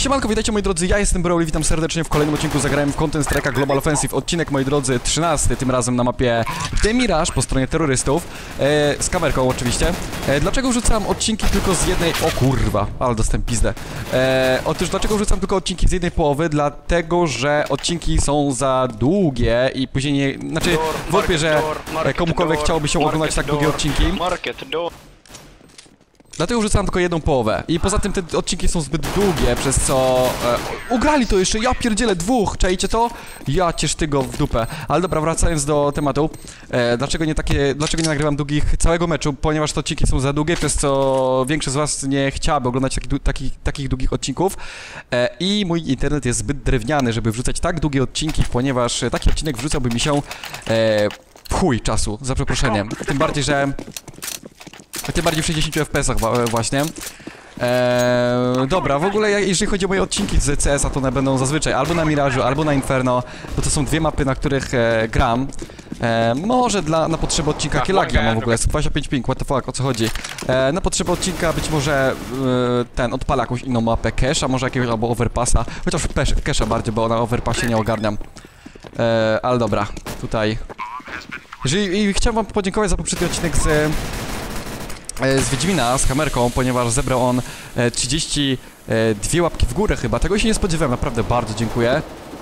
Siemanko, witajcie moi drodzy, ja jestem Broly, witam serdecznie w kolejnym odcinku. Zagrałem w Counter Strike'a Global Offensive, odcinek moi drodzy 13, tym razem na mapie The Mirage po stronie terrorystów, z kamerką oczywiście. Dlaczego wrzucam odcinki tylko z jednej... O kurwa, ale dostałem pizdę. Otóż dlaczego wrzucam tylko odcinki z jednej połowy? Dlatego, że odcinki są za długie i później nie... Znaczy, wątpię, że komukolwiek chciałoby się oglądać tak długie odcinki. Dlatego wrzucam tylko jedną połowę. I poza tym te odcinki są zbyt długie, przez co... ugrali to jeszcze, ja pierdzielę dwóch, czajcie to? Ja cię sztygo w dupę. Ale dobra, wracając do tematu. Dlaczego nie nagrywam całego meczu? Ponieważ te odcinki są za długie, przez co większość z was nie chciałaby oglądać takich długich odcinków. I mój internet jest zbyt drewniany, żeby wrzucać tak długie odcinki, ponieważ taki odcinek wrzucałby mi się... w chuj czasu, za przeproszeniem. Tym bardziej w 60 FPS-ach właśnie. Dobra, w ogóle jeżeli chodzi o moje odcinki z CS-a, to one będą zazwyczaj albo na Mirage'u, albo na Inferno, bo to są dwie mapy, na których gram. Może na potrzeby odcinka Kielagi mam w ogóle, 25 ping, what the fuck, o co chodzi? Na potrzeby odcinka być może odpala jakąś inną mapę, Cache'a, może jakiegoś albo Overpassa, chociaż Cache'a bardziej, bo na Overpassie nie ogarniam. Ale dobra, tutaj... chciałem wam podziękować za poprzedni odcinek z Wiedźmina z kamerką, ponieważ zebrał on 32 łapki w górę chyba. Tego się nie spodziewałem, naprawdę bardzo dziękuję.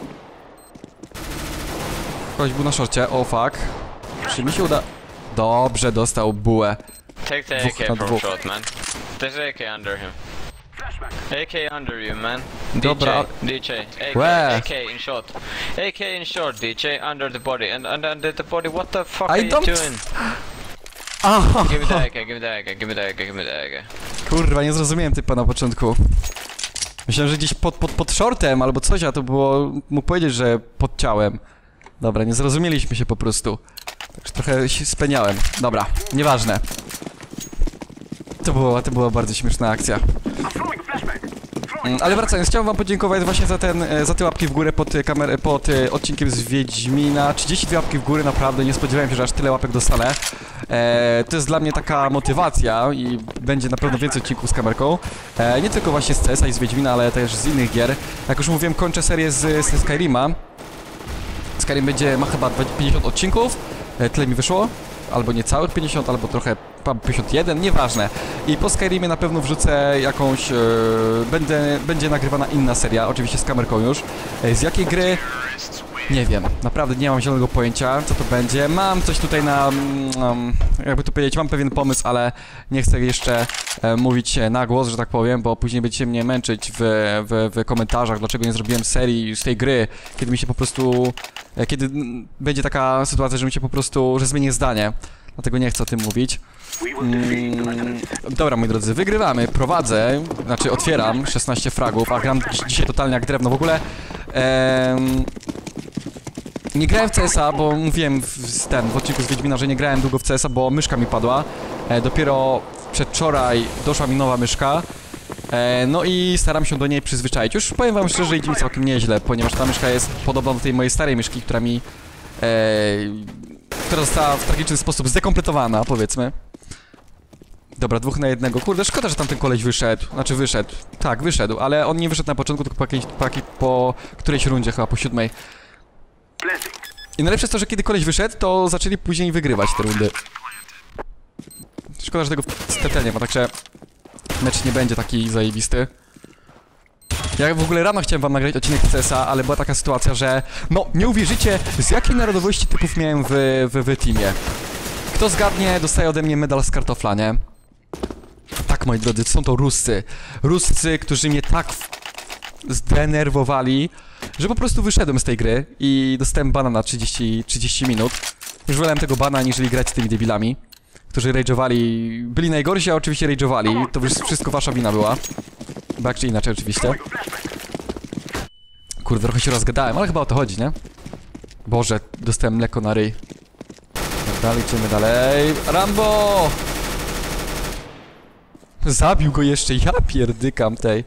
Ktoś był na szorcie, o fuck. Czy mi się uda... Dobrze, dostał bułę. Take the AK from short, man. There's AK under him. AK under you, man. Dobra. DJ. AK in short. AK in short, DJ, under the body. And under the body, what the fuck are you doing? Aha. Give me the AK, give me the AK, give me the AK, give me the AK. Kurwa, nie zrozumiałem typa na początku. Myślałem, że gdzieś pod shortem albo coś, a to było... Mógł powiedzieć, że pod ciałem. Dobra, nie zrozumieliśmy się po prostu. Także trochę się speniałem. Dobra, nieważne. To była bardzo śmieszna akcja. Ale wracając, chciałem wam podziękować właśnie za te łapki w górę pod odcinkiem z Wiedźmina. 32 łapki w górę, naprawdę nie spodziewałem się, że aż tyle łapek dostanę. To jest dla mnie taka motywacja i będzie na pewno więcej odcinków z kamerką. Nie tylko właśnie z CS-a i z Wiedźmina, ale też z innych gier. Jak już mówiłem, kończę serię z Skyrima. Skyrim ma chyba 50 odcinków, tyle mi wyszło. Albo nie całych 50, albo trochę 51, nieważne. I po Skyrimie na pewno wrzucę jakąś... będzie nagrywana inna seria, oczywiście z kamerką już. Z jakiej gry? Nie wiem, naprawdę nie mam zielonego pojęcia, co to będzie. Mam coś tutaj jakby to powiedzieć, mam pewien pomysł, ale nie chcę jeszcze mówić na głos, że tak powiem, bo później będziecie mnie męczyć w komentarzach, dlaczego nie zrobiłem serii z tej gry, kiedy mi się po prostu... Kiedy będzie taka sytuacja, że mi się po prostu... że zmienię zdanie. Dlatego nie chcę o tym mówić. Dobra, moi drodzy, wygrywamy, prowadzę, znaczy otwieram 16 fragów, a gram dzisiaj totalnie jak drewno. W ogóle nie grałem w CS-a, bo mówiłem w odcinku z Wiedźmina, że nie grałem długo w CS-a, bo myszka mi padła. Dopiero przedwczoraj doszła mi nowa myszka. No i staram się do niej przyzwyczaić. Już powiem wam szczerze, idzie mi całkiem nieźle, ponieważ ta myszka jest podobna do tej mojej starej myszki, która została w tragiczny sposób zdekompletowana, powiedzmy. Dobra, 2 na 1. Kurde, szkoda, że tamten koleś wyszedł. Znaczy wyszedł. Tak, wyszedł, ale on nie wyszedł na początku, tylko po którejś rundzie, chyba po 7. I najlepsze jest to, że kiedy koleś wyszedł, to zaczęli później wygrywać te rundy. Szkoda, że tego w nie ma, także mecz nie będzie taki zajebisty. Ja w ogóle rano chciałem wam nagrać odcinek CS-a, ale była taka sytuacja, że... No, nie uwierzycie, z jakiej narodowości typów miałem w teamie. Kto zgadnie, dostaje ode mnie medal z kartofla, nie? Tak, moi drodzy, są to Ruscy. Ruscy, którzy mnie tak zdenerwowali, że po prostu wyszedłem z tej gry i dostałem bana na 30 minut. Już wolałem tego bana, aniżeli grać z tymi debilami, którzy rage'owali. Byli najgorsi, a oczywiście rage'owali. To już wszystko wasza wina była. Tak czy inaczej, oczywiście. Kurde, trochę się rozgadałem, ale chyba o to chodzi, nie? Boże, dostałem mleko na ryj. Dalej, idziemy dalej. Rambo! Zabił go jeszcze, ja pierdykam tej.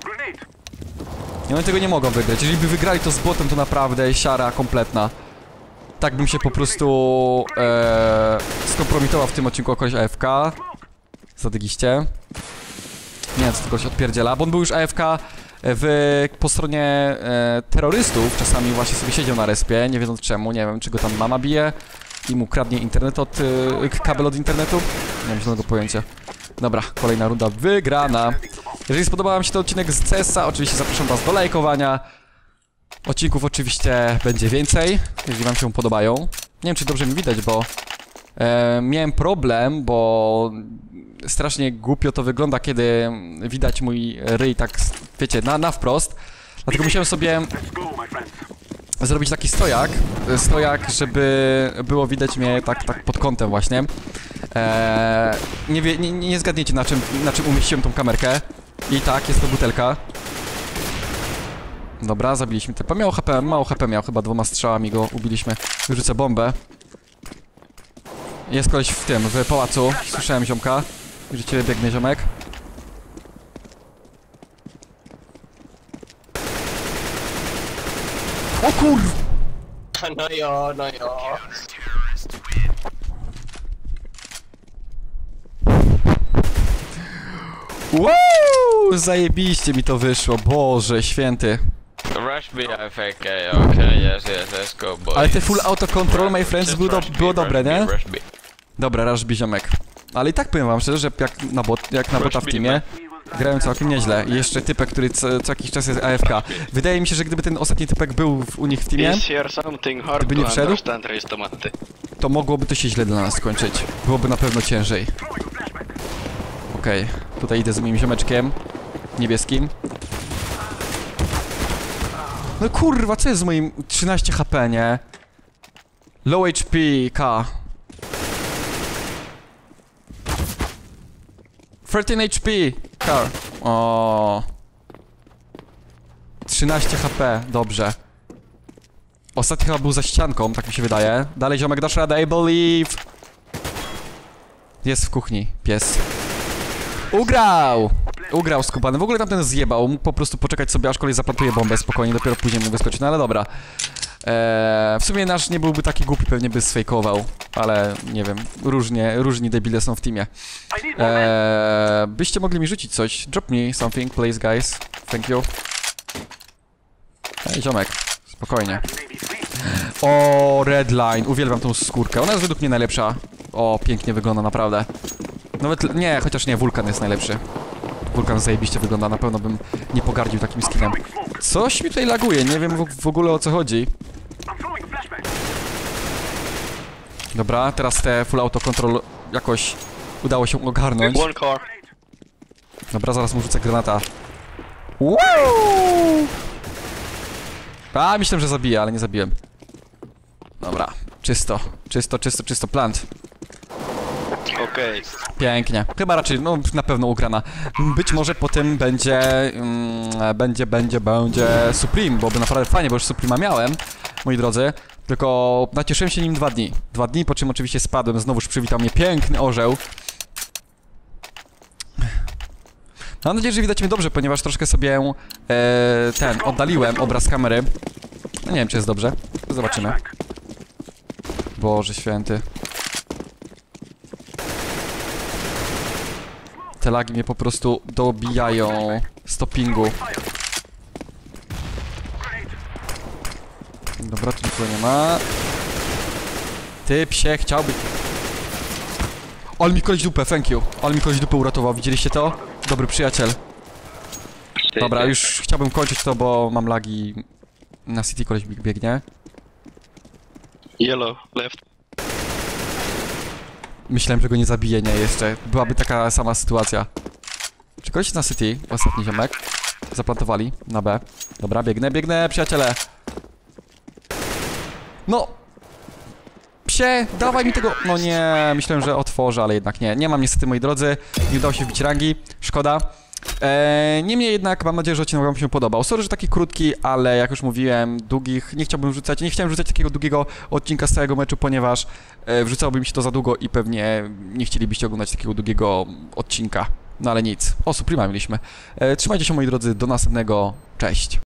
I oni tego nie mogą wygrać. Jeżeli by wygrali to z botem, to naprawdę siara kompletna. Tak bym się po prostu skompromitował w tym odcinku o kogoś AFK. Zadygiście. Nie wiem, co tylko się odpierdziela, bo on był już AFK po stronie terrorystów czasami właśnie sobie siedział na respie, nie wiedząc czemu, nie wiem, czy go tam mama bije i mu kradnie internet kabel od internetu. Nie mam żadnego pojęcia. Dobra, kolejna runda wygrana. Jeżeli spodobał wam się ten odcinek z CS-a, oczywiście zapraszam was do lajkowania. Odcinków oczywiście będzie więcej, jeżeli wam się podobają. Nie wiem, czy dobrze mi widać, bo miałem problem, bo strasznie głupio to wygląda, kiedy widać mój ryj tak, wiecie, na wprost. Dlatego musiałem sobie zrobić taki stojak, żeby było widać mnie tak pod kątem właśnie. Nie zgadniecie na czym umieściłem tą kamerkę. I tak, jest to butelka. Dobra, zabiliśmy typa. Mało HP miał, chyba 2 strzałami go ubiliśmy. Wyrzucę bombę. Jest koleś w pałacu. Słyszałem ziomka. Widzicie, biegnie ziomek. O kur... No jo, no jo. Wow! Zajebiście mi to wyszło, Boże święty. Rush B, I think. Okay, yes, let's go, boys. Ale te full auto control, my friends, było dobre, nie? Rush B. Dobra, Rush B, ziomek. Ale i tak powiem wam szczerze, że jak na bota w teamie, grałem całkiem nieźle. I jeszcze typek, który co jakiś czas jest AFK. Wydaje mi się, że gdyby ten ostatni typek był u nich w teamie, gdyby nie wszedł, to mogłoby to się źle dla nas skończyć. Byłoby na pewno ciężej. Okej, tutaj idę z moim ziomeczkiem niebieskim. No kurwa, co jest z moim 13 HP, nie? Low HP, K. 13 HP, K. O. 13 HP, dobrze. Ostatni chyba był za ścianką, tak mi się wydaje. Dalej ziomek, dasz radę, I believe. Jest w kuchni, pies. Ugrał! Ugrał skubany. W ogóle tamten zjebał. Mógł po prostu poczekać sobie, aż kolej zaplantuje bombę spokojnie, dopiero później mógł wyskoczyć. No ale dobra. W sumie nasz nie byłby taki głupi, pewnie by sfejkował. Ale nie wiem, różni debile są w teamie. Byście mogli mi rzucić coś. Drop me something, please, guys. Thank you. Ej, ziomek. Spokojnie. O, Redline. Uwielbiam tą skórkę. Ona jest według mnie najlepsza. O, pięknie wygląda, naprawdę. Nawet, nie, chociaż nie, Wulkan jest najlepszy. Wulkan zajebiście wygląda, na pewno bym nie pogardził takim skinem. Coś mi tutaj laguje, nie wiem w ogóle o co chodzi. Dobra, teraz te full auto control jakoś udało się ogarnąć. Dobra, zaraz mu rzucę granata. Wow! A, myślałem, że zabiję, ale nie zabiłem. Dobra, czysto, plant. Okej. Pięknie. Chyba raczej, no na pewno ugrana. Być może potem będzie Supreme, byłoby naprawdę fajnie, bo już Suprema miałem, moi drodzy. Tylko nacieszyłem się nim 2 dni. 2 dni, po czym oczywiście spadłem, znowuż przywitał mnie piękny orzeł. Mam nadzieję, że widać mnie dobrze, ponieważ troszkę sobie oddaliłem obraz kamery. No nie wiem, czy jest dobrze. Zobaczymy. Boże święty. Te lagi mnie po prostu dobijają stopingu. Dobra, tu nikogo nie ma. Typ się chciałby... Ale mi koleś dupę, thank you. Ale mi koleś dupę uratował, widzieliście to? Dobry przyjaciel. Dobra, już chciałbym kończyć to, bo mam lagi. Na City koleś biegnie. Yellow, left. Myślałem, że go nie zabije, nie, jeszcze. Byłaby taka sama sytuacja. Czy koleś jest na City? Ostatni ziomek. Zaplantowali na B. Dobra, biegnę, przyjaciele. No! Psie, dawaj mi tego... No nie, myślałem, że otworzę, ale jednak nie. Nie mam niestety, moi drodzy. Nie udało się wbić rangi. Szkoda. Niemniej jednak mam nadzieję, że odcinek wam się podobał. Sorry, że taki krótki, ale jak już mówiłem, długich nie chciałem rzucać takiego długiego odcinka z całego meczu, ponieważ wrzucałoby mi się to za długo i pewnie nie chcielibyście oglądać takiego długiego odcinka. No ale nic. O, Suprema mieliśmy. Trzymajcie się, moi drodzy, do następnego. Cześć.